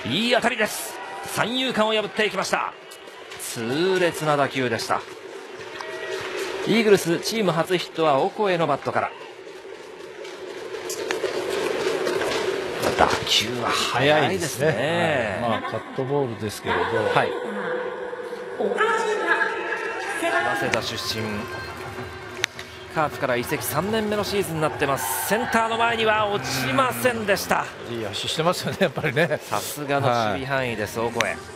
いい当たりです。三遊間を破っていきました。痛烈な打球でした。イーグルスチーム初ヒットはオコエのバットから。打球は速いですね。 カットボールですけれど、 はい、早稲田出身、カープから移籍3年目のシーズンになってます。センターの前には落ちませんでした。 いい足してますよね、やっぱりね。 さすがの守備範囲です、オコエ。